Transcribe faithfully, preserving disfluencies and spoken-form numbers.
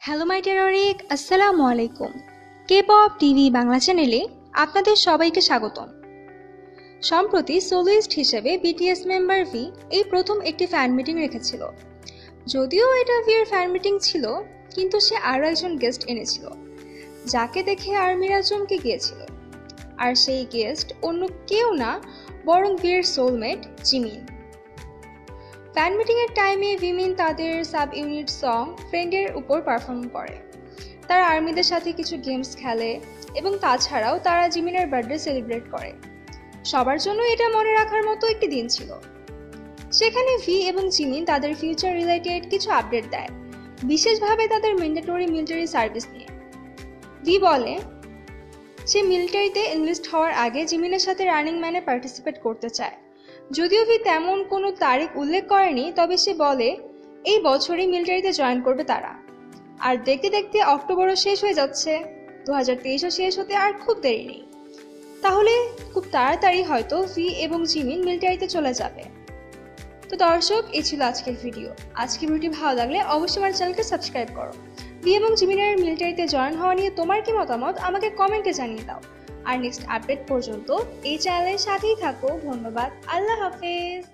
Hello my dear Arik, আসসালামু আলাইকুম। K pop TV Bangla চ্যানেলে আপনাদের সবাইকে স্বাগতম। সম্প্রতি সোলোইস্ট হিসেবে বিটিএস মেম্বার ভি এই প্রথম একটি ফ্যান মিটিং রেখেছিল। যদিও এটা ভির ফ্যান মিটিং ছিল, কিন্তু সে আরও একজন গেস্ট এনেছিল, যাকে দেখে আর্মিরা চমকে গিয়েছিল। আর সেই গেস্ট অন্য কেউ না, বরং ভির সোলমেট জিমিন। ফ্যান মিটিংয়ের টাইমে জিমিন তাদের সাব ইউনিট সং ফ্রেন্ডের উপর পারফর্ম করে। তারা আর্মিদের সাথে কিছু গেমস খেলে এবং তাছাড়াও তারা জিমিনের বার্থডে সেলিব্রেট করে। সবার জন্য এটা মনে রাখার মতো একটি দিন ছিল। সেখানে ভি এবং জিমিন তাদের ফিউচার রিলেটেড কিছু আপডেট দেয়, বিশেষভাবে তাদের ম্যান্ডেটরি মিলিটারি সার্ভিস নিয়ে। ভি বলে সে মিলিটারিতে এনলিস্ট হওয়ার আগে জিমিনের সাথে রানিং ম্যানে পার্টিসিপেট করতে চায়। যদিও ভি তেমন কোনো তারিখ উল্লেখ করেনি, তবে সে বলে এই বছরই মিলিটারিতে জয়েন করবে তারা। আর দেখতে দেখতে অক্টোবরও শেষ হয়ে যাচ্ছে, দু হাজার তেইশও শেষ হতে আর খুব দেরি নেই। তাহলে খুব তাড়াতাড়ি হয়তো ভি এবং জিমিন মিলিটারিতে চলে যাবে। তো দর্শক, এই ছিল আজকের ভিডিও। আজকের ভিডিওটি ভালো লাগলে অবশ্যই আমার চ্যানেলকে সাবস্ক্রাইব করো। ভি এবং জিমিনের মিলিটারিতে জয়েন হওয়া নিয়ে তোমার কি মতামত আমাকে কমেন্টে জানিয়ে দাও। আর নেক্সট আপডেট পর্যন্ত এই চ্যানেলের সাথেই থাকো। ধন্যবাদ। আল্লাহ হাফেজ।